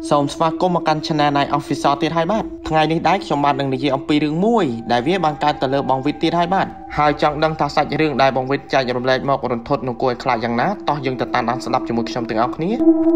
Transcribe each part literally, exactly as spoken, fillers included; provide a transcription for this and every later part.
សូមស្វាគមន៍មកកាន់ Channel នៃ Official ទៀតហើយបាទថ្ងៃនេះដែរខ្ញុំបាននឹងនិយាយអំពីរឿងមួយដែលវាបានកើតទៅលើបងវិទ្យទៀតហើយបាទហើយចង់ដឹងថាសាច់រឿងដែលបងវិទ្យចែករំលែកមករន្ធត់នឹងគួរឲ្យខ្លាចយ៉ាងណាតោះយើងទៅតាមដានស្ដាប់ជាមួយខ្ញុំទាំងអស់គ្នា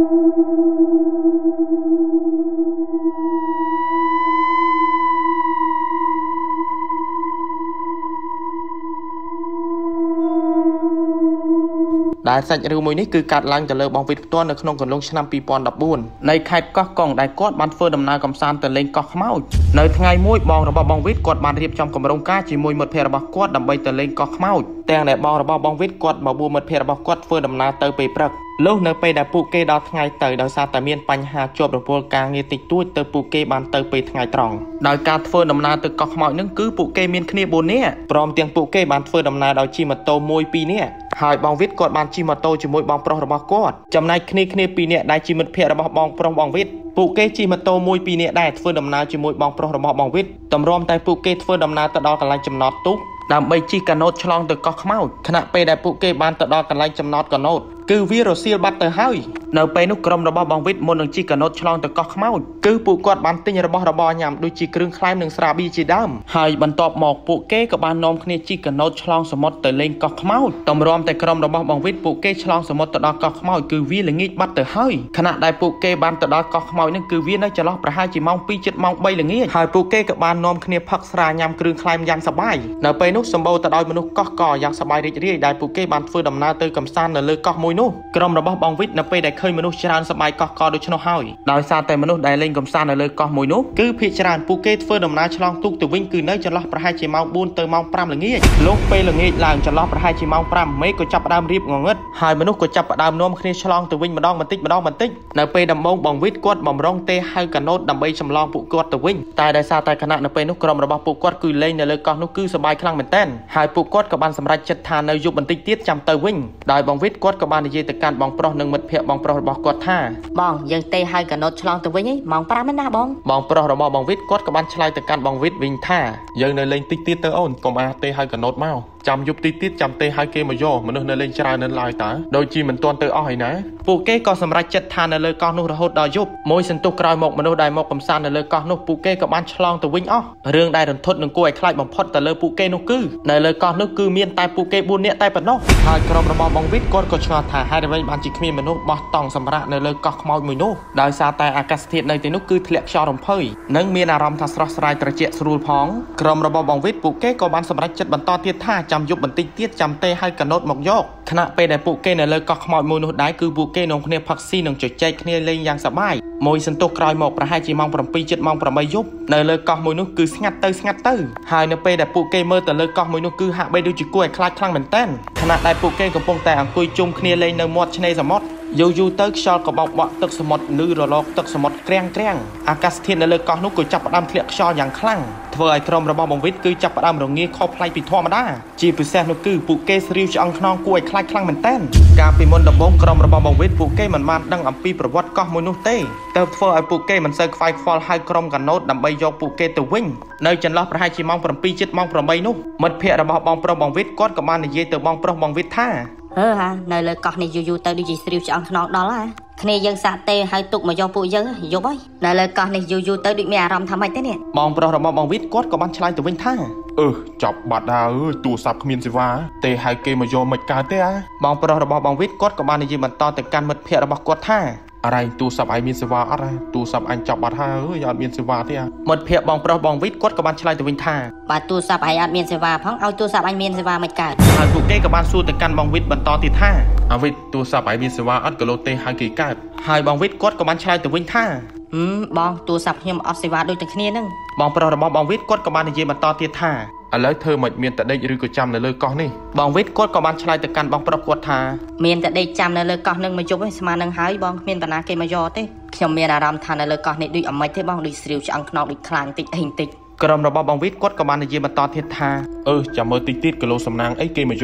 ដែលសាច់រឿងមួយនេះគឺកាត់ឡើងទៅលើបងវិទ្យផ្ទាល់នៅក្នុងកន្លងឆ្នាំពីរពាន់ដប់បួននៃខេត្តកោះកុងដែលគាត់បានធ្វើដំណើរកំសាន្តទៅលេងកោះខ្មោចនៅថ្ងៃមួយបងរបស់បងវិទ្យគាត់បានរៀបចំគម្រោងការជាមួយមិត្តភ័ក្តិរបស់គាត់ដើម្បីទៅលេងកោះខ្មោចទាំងដែលបងរបស់បងវិទ្យគាត់មកបួមិត្តភ័ក្តិរបស់គាត់ធ្វើដំណើរទៅពេលព្រឹកលុះនៅពេលដែលពួកគេដល់ថ្ងៃទៅដោយសារតែមានបញ្ហាជាប់រវល់ការងារតិចតួចទៅពួកគេបានទៅពេលថ្ងៃត្រង់ដោយការធ្វើដំណើរទៅកោះខ្មោចនឹងគឺពួកគេមានគ្នាបួននាក់ព្រមទាំងពួកគេបានធ្វើដំណើរដោយជិះម៉ូតូមួយពីរនាក់ហើយបងវិទ្យគាត់បានជិះម៉ូតូជាមួយបងប្រុសរបស់គាត់ចំណែកគ្នាគ្នាពីរនាក់ដែលជាមិត្តភ័ក្តិរបស់បងប្រុសបងវិទ្យពួកគេជិះម៉ូតូមួយពីរនាក់ដែរធ្វើដំណើរជាមួយបងប្រុសរបស់បងវិទ្យតម្រាំតែពួកគេធ្វើដំណើរទៅដល់កន្លែងចំណតទូកដើម្បីជិះកាណូតឆ្លងទៅកោះខ្មោចខណៈពេលដែលពួកគេបានទៅដល់កន្លែងចំណតកាណូតគឺវារសៀលបាត់ទៅហើយនៅពេលនោះក្រុមរបស់បងវិទ្យមុននឹងជិះកាណូតឆ្លងទៅកោះខ្មោចគឺពួកគាត់បានទិញរបស់របរញ៉ាំដូចជាគ្រឿងក្លែមនិងស្រាប៊ីជាដើមហើយបន្ទាប់មកពួកគេក៏បាននាំគ្នាជិះកាណូតឆ្លងសមុទ្រទៅលេងកោះខ្មោចតម្រាំតែក្រុមរបស់បងវិទ្យពួកគេឆ្លងសមុទ្រទៅដល់កោះខ្មោចគឺវាល្ងាចបាត់ទៅហើយខណៈដែលពួកគេបានទៅដល់កោះខ្មោចនឹងគឺវានៅចន្លោះប្រហែលជាម៉ោងពីរជិតម៉ោងបីល្ងាចហើយពួកគេក៏បាននាំគ្នាផឹកស្រាញ៉ាំគ្រឿងក្លែមយ៉ាងសប្បាយនៅពេលនោះសម្បូរទៅដោយមនុស្សកោះកយ៉ាងសប្បាយរីករាយដែលពួកគេបានធ្វើដំណើរទៅកំសាន្តនៅលើកោះមួយនោះក្រុមរបស់បងវិទ្យនៅពេលដែលឃើញមនុស្សច្រើនសប្បាយកោះកដូច្នោះហើយដោយសារតែមនុស្សដែលលេងកំសាន្តនៅលើកោះមួយនោះគឺភាគច្រើនពួកគេធ្វើដំណើរឆ្លងទូកទៅវិញគឺនៅចន្លោះប្រហែលជាម៉ោងបួនទៅម៉ោងប្រាំល្ងាចលុះពេលល្ងាចឡើងចន្លោះប្រហែលជាម៉ោងប្រាំមេឃក៏ចាប់ផ្ដើមរៀបងងឹតហើយមនុស្សក៏ចាប់ផ្ដើមនាំគ្នាឆ្លងទៅវិញម្ដងបន្តិចម្ដងបន្តិចនៅពេលដំបូងបងវិទ្យគាត់បំរុងទេហៅកាណូតដើម្បីចម្លងពួកគាត់ទៅវិញតែដោយសារតែគណៈនៅពេលនោះក្រុមរបស់ពួកគាត់គឺលេងនៅលើកោះនោះគឺសប្បាយខ្លាំងមែនទែនហើយពួកគាត់ក៏បានសម្រេចចិត្តថានៅយប់បន្តិចទៀតចាំទៅវិញដោយបងវិទ្យគាត់ក៏បាននិយាយទៅកាន់បងប្រុសនិងមិត្តភ័ក្តិបងប្រុសរបស់គាត់ថាបងយើងទេហៅកាណូតឆ្លងទៅវិញឯងម៉ោងប្រាំឯណាបងបងប្រុសរបស់បងវិទ្យគាត់ក៏បានឆ្លើយទៅកាន់បងវិទ្យវិញថាយើងនៅលេងតិចទៀតទៅអូនកុំអាទេហៅកាណូតមកចាំយប់តិចទៀតចាំទេឲ្យគេមកយកមនុស្សនៅលេងច្រើននៅឡើយតើដូចជាមិនទាន់ទៅអស់ហើយណាពួកគេក៏សម្រេចចិត្តថានៅលើកោះនោះរហូតដល់យប់មួយសន្ទុះក្រោយមកមនុស្សដែលមកកំសាន្តនៅលើកោះនោះពួកគេក៏បានឆ្លងទៅវិញអស់រឿងដែលរន្ធត់នឹងគួរឲ្យខ្លាចបំផុតទៅលើពួកគេនោះគឺនៅលើកោះនោះគឺមានតែពួកគេបួននាក់តែប៉ុណ្ណោះហើយក្រុមរបស់បងវិទ្យគាត់ក៏ឆ្ងល់ថាហេតុអ្វីបានជាគ្មានមនុស្សបោះតង់សម្រាប់នៅលើកោះខ្មោចមួយនោះដោយសារតែអាកាសធាតុនៅទីនោះគឺធ្លាក់ខ្យល់រំភើយនិងមានអារម្មណ៍ថាស្រស់ស្រាយត្រជាក់ស្រួលផងក្រុមរបស់បងវិទ្យពួកគេក៏បានសម្រេចចិត្តបន្តទៀតថាចាំយប់បន្តិចទៀតចាំទេឲ្យកាណូតមកយកខណៈពេលដែលពួកគេនៅលើកោះខ្មោចមួយនោះដែរគឺពួកគេនាំគ្នាផឹកស៊ីនិងជជែកគ្នាលេងយ៉ាងសប្បាយមួយសន្ទុះក្រោយមកប្រហែលជាម៉ោងប្រាំពីរជិតម៉ោងប្រាំបីយប់នៅលើកោះមួយនោះគឺស្ងាត់ទៅស្ងាត់ទៅហើយនៅពេលដែលពួកគេមើលទៅលើកោះមួយនោះគឺហាក់បីដូចជាគួរឲ្យខ្លាចខ្លាំងមែនទែនខណៈដែលពួកគេកំពុងតែអង្គុយជុំគ្នាលេងនៅមាត់ឆ្នេរសមុទ្រយូរយូរទៅខ្យល់ក៏បោកបក់ទឹកសមុទ្រឬរលកទឹកសមុទ្រក្រាំងក្រាំងអាកាសធាតុនៅលើកោះនោះក៏ចាប់ផ្ដើមធ្លាក់ខ្យល់យ៉ាងខ្លាំងធ្វើឲ្យក្រុមរបស់បងវិទ្យគឺចាប់ផ្ដើមរងាខុសប្លែកពីធម្មតាជាពិសេសនោះគឺពួកគេស្រីវឆ្អឹងខ្នងគួរឲ្យខ្លាចខ្លាំងមែនទែនកាលពីមុនដំបូងក្រុមរបស់បងវិទ្យពួកគេមិនបានដឹងអំពីប្រវត្តិកោះមួយនោះទេទៅធ្វើឲ្យពួកគេមិនសូវខ្វាយខ្វល់ហៅក្រុមកាណូតដើម្បីយកពួកគេទៅវិញនៅចន្លោះប្រហែលជាម៉ោងប្រាំពីរជិតម៉ោងប្រាំបីនោះមិត្តភ័ក្តិរបស់បងប្រុសបងវិទ្យគាត់ក៏បាននិយាយទៅបងប្រុសបងវិទ្យថាអឺហានៅលើកោះនេះយូរយូរទៅដូចជាស្រីវឆ្អឹងខ្នងដល់ហ่าគ្នាយើងសាក់ទេហើយទុកមកយកពួកយើងយប់ហើយនៅលើកោះនេះយូរយូរទៅដូចមានអារម្មណ៍ថាម៉េចទេនេះបងប្រុសរបស់បងវិទ្យគាត់ក៏បានឆ្លើយទៅវិញថាអឺចាប់បាត់ហើយអើយទូរស័ព្ទគ្មានសេវាទេឲ្យគេមកយកមិនកើតទេអាបងប្រុសរបស់បងវិទ្យគាត់ក៏បាននិយាយបន្តទៅកាន់មិត្តភ័ក្តិរបស់គាត់ថាអរ៉ៃទូរស័ព្ទឯងមានសេវាអត់ហ៎ទូរស័ព្ទអញចាប់បាត់ហើយអើយអត់មានសេវាទេអាមិត្តភ័ក្តិបងប្រុសបងវិទ្យគាត់ក៏បានឆ្លើយទៅវិញថាបើទូរស័ព្ទឯងអត់មានសេវាផងឲ្យទូរស័ព្ទអញមានសេវាមិនកើតហើយពួកគេក៏បានសួរទៅកាន់បងវិទ្យបន្តទៀតថាអាវិទ្យទូរស័ព្ទឯងមានសេវាអត់ក៏លោទេឲ្យគេកើតហើយបងវិទ្យគាត់ក៏បានឆ្លើយទៅវិញថាហឹមបងទូរស័ព្ទខ្ញុំអត់សេវាដូចតែគ្នានឹងបងប្រុសរបស់បងវិទ្យគាត់ក៏បាននិយាយបន្តទៀតថាឥឡូវធ្វើមិនមានតដេកឬក៏ចាំនៅលើកោះនេះបងវិទ្យគាត់ក៏បានឆ្លើយទៅកាន់បងប្រុសគាត់ថាមានតដេកចាំនៅលើកោះនឹងមកយប់ឯងស្មាននឹងហើយបងគ្មានបណ្ណាគេមកយកទេខ្ញុំមានអារម្មណ៍ថានៅលើកោះនេះដូចអមិចទេបងដូចស្រីវឆ្អឹងខ្នងដូចខ្លាញ់តិចអីតិចក្រុមរបស់បងវិទ្យគាត់ក៏បាននិយាយបន្តទៀតថាអឺចាំមើលតិចទៀតគីឡូសំណាងអីគេមកយក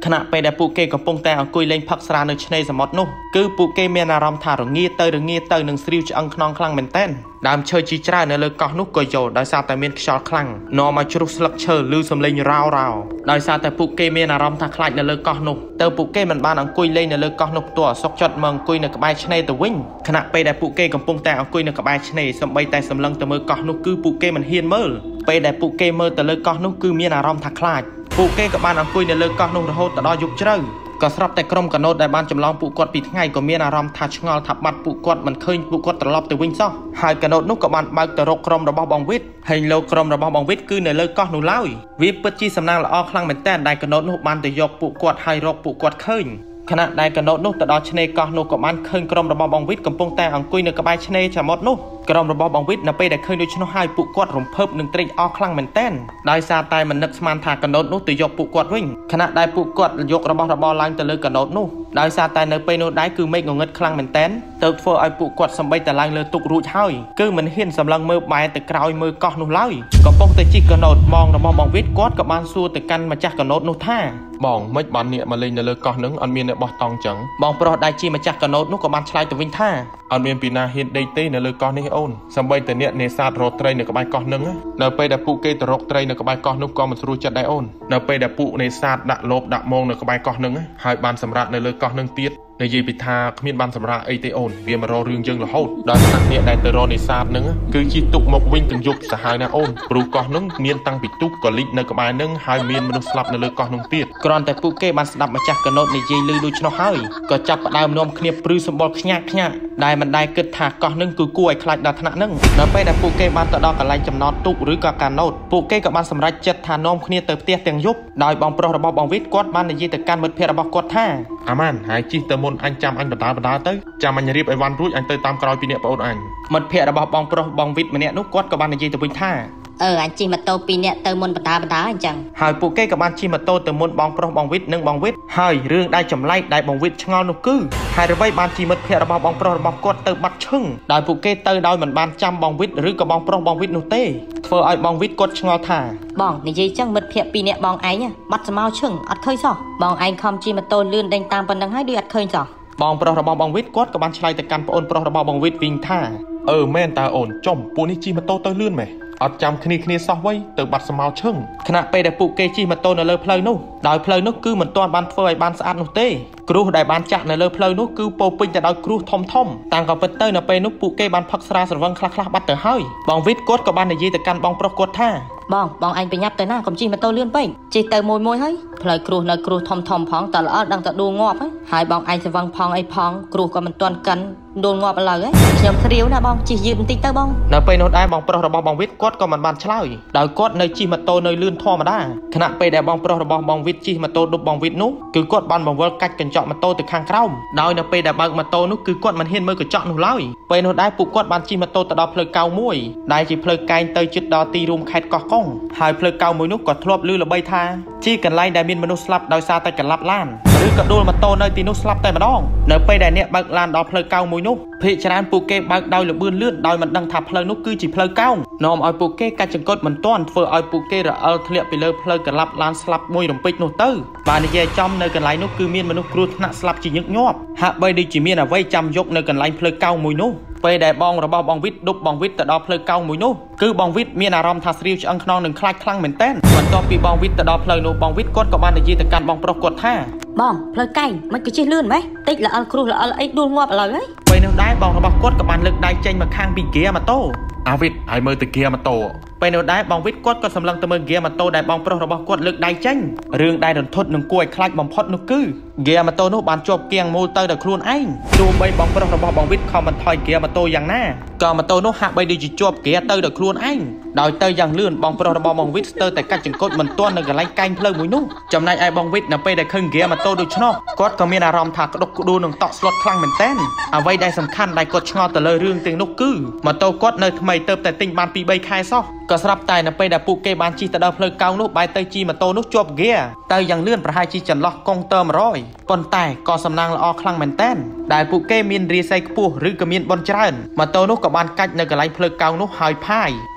ขณะไปได้ปูเกกับปงแต่อังกุยเล่งพักสราในชนสมอดนุคือปูเกเมียนารำทารงีเตอร์งีเตอร์หนึ่งสริวจะอังคลองคลังเหม็นเต้นดามเชยจีจราในเลือกนุกกโยโดยซาแต่เมียนชอคลังนอมาจุรุสลักเชอลือสำเร็จราวราวโดยซาแต่ปูเกเมียนารำทาคลายในเลือกนุกเตอร์ปูเกมันบานอังกุยเล่งในเลือกนุกตัวซอกจดเมืองกุยในกบายชนตะวิ่งขณะไปได้ปูเกกับปงแต่อังกุยในกบายชนสมัยแต่สำลังตะเมือกนุกคือปูเกมันเฮียนเมื่อไปได้ปูเกเมื่อแต่เลือกนุกคือเมียนารำทาคลายปูเกกับบานอังกุยในเลือกนุกระโหตดอยุกเจริญก็สำหรับแต่กรมกนดได้บ้านจำลองปูกอดปีทั้งไงก็มีอารมณ์ทัชงอลทับบัดปูกอดมันเคยปูกอดตลอดแต่วิ่งซ้อหายกนดนุกกับบ้านบางแต่รกกรมระบบบองวิทย์ให้โลกรมระบบบองวิทย์คือในเลิกก็หนูเล่าวิปจีสำนักละอคลังเหม็นแต่ได้กนดนุกบ้านแต่ยกปูกอดให้รกปูกอดเคยขณะได้กนดนุกแต่ดอชเนก็นุกกับบ้านเคยกรมระบบบองวิทย์กับปงแต่อังกุยในกระบายชเนจะหมดนุกกรมระบบบองวิทย์นับไปได้เคยโดยชนให้ปูกอดรวมเพิ่มหนึ่งตรีอคลังเหม็นแต่ได้ซาตายมันนึกสมานทากนดนุกแต่ยกปูกอดวิ่งขณะได้ปูกอดยกระบบระบลังแต่เลิกกนดนุกได้ซาตายในไปโนได้คือไม่งงเงินคลังเหม็นแต่เติร์ฟไอปูกอดสมัยแต่ลังเลยตุกรู้เช่าคือมันเห็นสำลังมือใบแต่กราวมือก็นุเล่าก็ปงแต่จีกนดมองระบบบองวิทย์กอดกับบ้านสู้แต่กันมาจากกนดนุท่าบองไม่บันเนี่ยมาเลยในเลิกก็นึงอันมีในบ่อตองจังบองโปรดได้จีมาจากกนดนุกกับบ้านชายแต่วิ่งท่าอันมีปีนาเห็นได้เต้ในเลิกก็นี่โอนสมัยแต่เนี่ยในศาสตร์โรตเรในกับใบก็นึงเนไปดับปูเกตรกเตรในกับใบก็นุกก็มันรู้จัดได้โอนเนไปดับปูในศาสตร์ดักลบดักมองในกับใบก็นึงหายบานสำรับในเลิกก็นึงเตี้ยในยีปิทาขมิ้นบานสำราไอเตโอนเวียมารอเรื่องยังละโหดดอนนักเนี่ยได้เตอรอในศาสตร์นึงคือจีตุกมกวิ่งถึงยุกสหายนาโอนปลูกก่อนนึงเมียนตั้งปิดตุกก่อลิในกระบายนึงหายเมียนมนุษย์สลับในเลือกก่อนนึงเตี้ยกรอนแต่ปูเก้บานสลับมาจากกระโนดในยีลือดูชนหายก็จับดาวน้อมเคลียปลื้สมบูรณ์ขยักขยักได้มันได้เกิดถากก่อนนึงคือกล้วยคลายดาธนานึงเดินไปแต่ปูเก้บานตะดอกกับลายจำนอนตุกหรือกับการโนดปูเก้กับบานสำรัจจัดทานน้อมเคลียเติบเตี้ยเตียงยุบได้บองโปรระบบบองวิทย์กอดบานในยีแต่การเมืองเพระบกอดท่าอามันหายจีเตมนอันจำอันบดาบดาเต้จำมันรีบไอวันรุ่ยอันเตยตามกรอยปีเนี่ยปอดอันมันเพระบบบองโปรบองวิทย์มันเนี่ยนุกกอดกับบานในยีแต่วิ่งท่าเอออันจีมาโตปีเนี่ยเติมมนบดาบดาอันจังหายปูเก้กับบานจีมาโตเติมมนบองโปรบองวิทย์หนึ่งบองวิทย์หายเรื่องได้จำไล่ได้บองวิทย์ชงอนุกือหายระไว้บานจีมันเพระบบบองโปรบองกอดเติมบัดชึ่งได้ปูเก้เตยได้เหมือนบานจำบองวิทย์หรือกับบองโปรบองวิทย์นุเต้เฟอไอบองวิทย์กดชงอท่าบองในยีจังมันเพะปีเนี่ยบองไอ้เนี่ยบัดจะมาชึ่งอัดเคยซอบองไอ้คอมจีมาโตลื่นเด้งตามปันดังให้ด้วยอัดเคยซอบองโปรระบบบองวิทย์กอดกับบานชายแต่การปนโปรระบบบองวิทย์วิ่งท่าเออแม่นตาโอนจมปูนิจีมาโตเตยลื่นไหมอัดจำคณีคณีซอไว้เติมบัตรสมาชึ่งขณะไปได้ปูเกจีมาโตในเลือเพลย์นู้ดอยเพลย์นู้คือเหมือนตอนบานเฟยบานสะอาดนู้เต้ครูได้บานจักในเลือเพลย์นู้คือโปปิงแต่ดอยครูทอมทอมต่างกับเป็นเตอร์ในไปนู้ปูเกบานพักสราสวังคลาคลาบัตเตอร์เฮยบองวิทย์กดกับบานในยีแต่การบองปรากฏท่าบองบองอันไปยับแต่หน้าคอมจีมาโตเลื่อนไปจีเตอร์มวยมวยเฮ้ยเพลย์ครูในครูทอมทอมพองแต่ละอันดังแต่ดูงอบเฮ้ยหายบองไอสวังพองไอพองครูก็มันตอนกันโดนงอบอะไรเอ้ยยำเสียวนะบองจียืนตีเตอร์บองในไปโนได้บองปรระบบบองวิทย์กดก็มันบานเฉลยดอยกดในจีมาโตในลื่นท่อมาได้ขณะไปได้บองปรระบบบองวิทย์จีมาโตดุบบองวิทย์นู้คือกดบานบองเวิร์กัดกันเจาะมาโตตึกข้างเก้าดอยในไปได้บางมาโตนู้คือกดมันเห็นมือกับเจาะหนูเล่าไปโนได้ปุกกดบานจีมาโตตะดอเพลเกามวยได้จีเพลไกเตยจุดดอตีรุมแคดกอกงหายเพลเกามวยนู้กดทลบลือระใบทาจีกันไล่ได้มินมนุษย์สลับดอยซาแต่กันลับล้านหรือกับดูมาโตในตีนุสลับแต่มาดองในไปได้เนี่ยบางลานดอเพลเกามวยนู้พิจารณาปูเก้บางดอยหรือบื้นเลื่อนดอยมันดังทับเพลนู้คือจีเพลเก้านอมเอาปูเก้การจังกดมันต้อนเฟอเอาปูเก้ระเอาทะเลไปเลยเพลกันลับล้านสลับมวยลงปิดนู้เตอร์บานในเย่จอมในกันไล่นู้คือมีนมนุษย์ครูธนสลับจียึกยอบหากใบดีจีมีนเอาไว้จำยกในกันไล่เพลเก้ามวยนู้ไปได้บองระบบบองวิทย์ดุบบองวิทย์แต่ดอเพลเก้ามวยนู้คือบองวิทย์มีอารมณ์ทัศริวอังคณองหนึ่งคลายคลั่งเหม็นเต้นมันต่อปีบองวิทย์แต่ดอเพลนูบองวิทย์กดกับบานในยีแต่การบองปรากฏท่าบองเพลไก่มันก็ชื่อลื่นไหมติดละอัลครูละอัลไอดูงอบอะไรเลยไปแนวได้บองระบบกดกับบานเลิกได้เจงมาข้างปีเกียร์มาโตอาวิทไอเมอร์ตะเกียร์มาโตไปแนวได้บองวิทย์กดก็สำลังตะเมืองเกียร์มาโตได้บองปรระบบกดเลิกได้เจงเรื่องได้ดนทดหนึ่งกล้วยคลายบอมพอดนุกือเกียร์มาโตนุบานจบเกียงมูเตอร์แต่ครูนไอดูใบบองปรระบบบองวิทย์คอมันถอยเกียร์มาโตอย่างหน้าก็มาโตนุหักใบดีจิจบเกียร์เตอร์แต่ครูนไอโดยเตอร์อย่างเลื่อนบองปรระบบบองวิทย์เตอร์แต่การจังกดมันต้วนในกันไล่ไก่เพลิงมุ้ยนุ่จำนายไอบองวิทย์นำไปได้ครึ่งเกียร์มาโตดูชนกกดก็มีอารมณ์ถักดกดูหนึ่งต่อสลดคลั่งเหม็นเต้นเอาไว้ได้สำคัญได้กดชงอแต่เลยเรื่องเตียงนกกือมาโตกดในทำไมเติมแต่ติงบานปีใบคายซอกก็สลับตายนำไปได้ปูเกบานจีแต่ดาวเพลิงเกานุใบเตยจีมาโตนุจบเกียร์เตยอย่างเลื่อนประหายจีจันล็อกกงเติมร้อยปนแต่ก็สำนังละอคลั่งเหม็นเต้นได้ปูเกมีนรีไซค์ปูหรือกระมีนบอลเจริญมาโตนุกับบานกัดในกระไรเพลิงเกานุหายพายมาโตนุ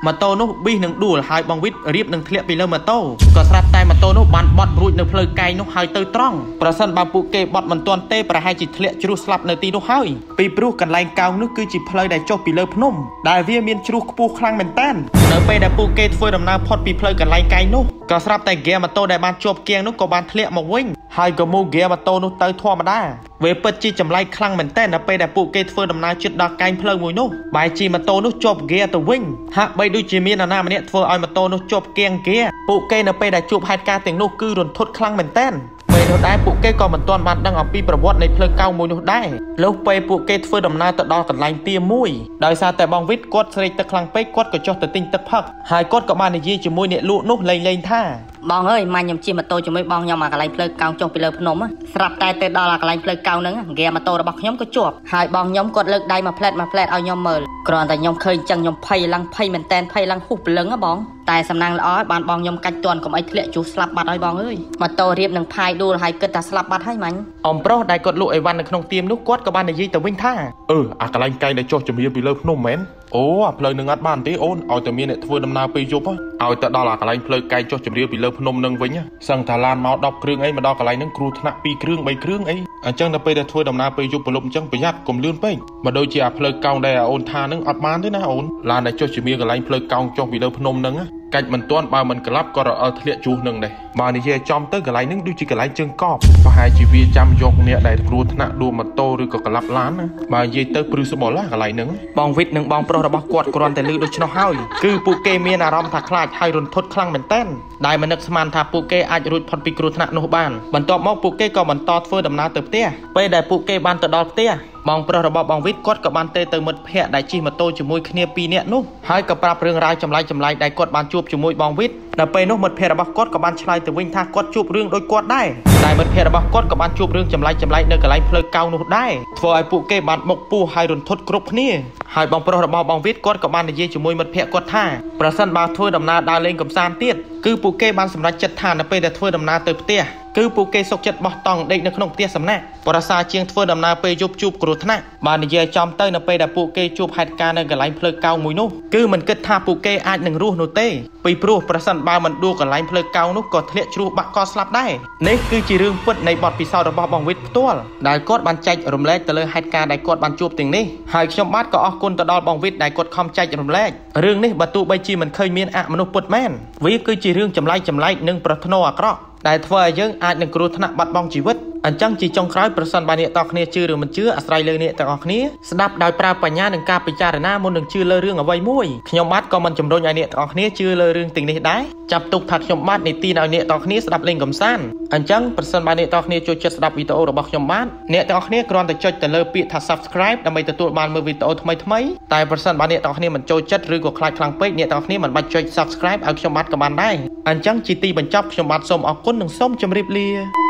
នោះប៊ីនឹងដួលហើយបងវិតរៀបនឹងធ្លាក់ពីលើម៉ូតូក៏ស្រាប់តែម៉ូតូនោះបានបត់រួចនៅផ្លូវកែងនោះហើយទៅត្រង់ប្រសិនបើពួកគេបត់មិនទាន់ទេប្រហែលជាធ្លាក់ជ្រុះស្លាប់នៅទីនោះហើយពីព្រោះកន្លែងកោងនោះគឺជាផ្លូវដែលចុះពីលើភ្នំដែលវាមានជ្រុះខ្ពស់ខ្លាំងមែនតើនៅពេលដែលពួកគេធ្វើដំណើរផុតពីផ្លូវកន្លែងកែងនោះក៏ស្រាប់តែហ្គាម៉ូតូដែលបានជាប់គៀងនោះក៏បានធ្លាក់មកវិញហើយក៏មូហ្គាម៉ូតូនោះទៅធម្មតាវាពិតជាចម្លែកខ្លាំងមែនតើនៅពេលដែលពួកគេធ្វើដំណើរជិតដល់កែងផ្លូវមួយនោះបែរជាម៉ូតូនោះជាប់ហ្គាទៅវិញហាក់បីដូចជាមាននរណាម្នាក់ធ្វើឲ្យម៉ូតូនោះជាប់គៀងហ្គាពួកគេនៅពេលដែលជួបហេតុការណ៍ទាំងនោះគឺរន្ធត់ខ្លាំងមែនតើពេលនោះដែរពួកគេក៏មិនទាន់បានដឹងអំពីប្រវត្តិនៃផ្លូវកោងមួយនោះដែរលុះពេលពួកគេធ្វើដំណើរទៅដល់កន្លែងទាមួយដោយសារតែបងវិតគាត់ស្រេកទឹកខ្លាំងពេកគាត់ក៏ចុះទៅទិញទឹកផឹកហើយគាត់ក៏បាននិយាយជាមួយអ្នកលក់នោះលេងលេងថាបងអើយម៉ាញ់ខ្ញុំជិះម៉ូតូជាមួយបងខ្ញុំមកកន្លែងផ្លូវកោងចុះពីលើភ្នំស្រាប់តែទៅដល់កន្លែងផ្លូវកោងហ្នឹងហ្គាម៉ូតូរបស់ខ្ញុំក៏ជាប់ហើយបងខ្ញុំគាត់លើកដៃមកផ្លែតមកផ្លែតឲ្យខ្ញុំមើលគ្រាន់តែខ្ញុំឃើញចឹងខ្ញុំភ័យឡើងភ័យមែនតែនភ័យឡើងហ៊ុបព្រលឹងហ៎បងតែសំណាងល្អបានបងខ្ញុំកាច់ទាន់កុំអីធ្លាក់ជួសស្លាប់បាត់ហើយបងអើយម៉ូតូរៀបនឹងផាយដួលហើយគិតថាស្លាប់បាត់ហើយម៉ាញ់អំប្រុសដែលគាត់លក់អីវ៉ាន់នៅក្នុងទៀមនោះគាត់ក៏បាននិយាយទៅវិញថាអឺអាកន្លែងកែងដែលចុះជំរាបពីលើភ្នំមែនអូអាផ្លូវនឹងអត់បានទេអូនឲ្យតែមានអ្នកធ្វើដំណើរពេលយប់ឲ្យទៅដល់អាកន្លែងផ្លូវកែងចុះជំរាបពីលើភ្នំនឹងវិញសឹងថាឡានមកដប់គ្រឿងអីមកដល់កន្លែងហ្នឹងគ្រោះថ្នាក់ពីរគ្រឿងបីគ្រឿងអីអញ្ចឹងដល់ពេលដែលធ្វើដំណើរពេលយប់ប្រលប់អញ្ចឹងប្រយ័ត្នកុំលឿនពេកមកដូចជាអាផ្លូវកោងដែលអូនថាហ្នឹងអត់បានទេណាអូនឡានដែលចុះជំរាបកន្លែងផ្លូវកោងចុះពីលើភ្នំហ្នឹងកាច់មិនទាន់បើមិនក្លាប់ក៏រអិលធ្លាក់ជួសនឹងដែរបើនិយាយចំទៅកន្លែងហ្នឹងដូចជាកន្លែងជើងកប់ប្រហែលជាវាចាំយកអ្នកដែលគ្រោះថ្នាក់ដួលម៉ូតូឬក៏ក្លាប់ឡានណាបើនិយាយទៅព្រឺស្បល់កន្លែងហ្នឹងបងវិតនិងបងប្រុសរបស់គាត់គ្រាន់តែលឺដូច្នោះហើយគឺពួកគេមានអារម្មណ៍ថាខ្លាចហើយរន្ធត់ខ្លាំងមែនទែនដែលមិននឹកស្មានថាពួកគេអាចរួចផុតពីគ្រោះថ្នាក់នោះបានបន្ទាប់មកពួកគេក៏បន្តធ្វើដំណើរទៅផ្ទះពេលដែលពួកគេបានទៅដល់ផ្ទះបងប្រុសរបស់បងវិតគាត់ក៏បានទៅទៅមិត្តភ័ក្តិដែលជិះម៉ូតូជាមួយគ្នាពីរនាក់នោះហើយក៏ប្រាប់រឿងរ៉ាវចម្លែកចម្លែកដែលគាត់បានជួបជាមួយបងវិតដល់ពេលនោះមិត្តភ័ក្តិរបស់គាត់ក៏បានឆ្លើយទៅវិញថាគាត់ជួបរឿងដូចគាត់ដែរតែមិត្តភ័ក្តិរបស់គាត់ក៏បានជួបរឿងចម្លែកចម្លែកនៅកន្លែងផ្លូវកោងនោះដែរធ្វើឲ្យពួកគេបានបុកពោះហើយរន្ធត់គ្រប់គ្នាហើយបងប្រុសរបស់បងវិតគាត់ក៏បាននិយាយជាមួយមិត្តភ័ក្តិគាត់ថាប្រសិនបើធ្វើដំណើរដើរលេងកម្សាន្តទៀតគឺពួកគេបានសម្រេចចិត្តថានៅពេលដែលធ្វើដំណើរទៅផ្ទះគឺពួកគេសុខចិត្តបោះតង់ដេកនៅក្នុងផ្ទះសំណាក់ប្រសាជាងធ្វើដំណើរពេលយប់ជួបគ្រោះថ្នាក់បាននិយាយចំទៅនៅពេលដែលពួកគេជួបហេតុការណ៍នៅកន្លែងផ្លូវកោងមួយនោះគឺមិនគិតថាពួកគេអាចនឹងរស់នោះទេពីព្រោះប្រសិនបើមិនដួលកន្លែងផ្លូវកោងនោះក៏ធ្លាក់ជ្រោះបាក់ក៏ស្លាប់ដែរនេះគឺជារឿងពិតនៃបទពិសោធន៍របស់បងវិតផ្ទាល់ដែលគាត់បានចែករំលែកទៅលើហេតុការណ៍ដែលគាត់បានជួបទាំងនេះហើយខ្ញុំបាទក៏អរគុណទៅដល់បងវិតដែលគាត់ខំចែករំលែករឿងនេះបើទោះបីជាមិនឃើញមានអមនុស្សពុតមែនវាគឺជារឿងចម្លែកចម្លែកនិងប្រថ្នូរអាក្រក់ដែលធ្វើឲ្យយើងអាចនឹងគ្រោះថ្នាក់បាត់បង់ជីវិតអញ្ចឹងជាចុងក្រោយប្រសិនបើអ្នកទាំងគ្នាជឿឬមិនជឿអាស្រ័យលើអ្នកទាំងអស់គ្នាស្ដាប់ដោយប្រើបញ្ញានិងការពិចារណាមុននឹងជឿលើរឿងអ្វីមួយខ្ញុំបាទក៏មិនជំរុញឲ្យអ្នកទាំងអស់គ្នាជឿលើរឿងទាំងនេះដែរចាប់ទុកថាខ្ញុំបាទនីតិឲ្យអ្នកទាំងគ្នាស្ដាប់លេងកម្សាន្តអញ្ចឹងប្រសិនបើអ្នកទាំងគ្នាចូលចិត្តស្ដាប់វីដេអូរបស់ខ្ញុំបាទអ្នកទាំងគ្នាគ្រាន់តែចុចទៅលើពាក្យថា Subscribe ដើម្បីទទួលបានមើលវីដេអូថ្មីថ្មីតែប្រសិនបើអ្នកទាំងគ្នាមិនចូលចិត្តឬក៏ខ្លាចខ្លាំងពេកអ្នកទាំងគ្នាមិនបាច់ចុច Subscribe ឲ្យខ្ញុំបាទក៏បានដែរអញ្ចឹងជាទីបញ្ចប់ខ្ញុំបាទសូមអរគុណនិងសូមជម្រាបលា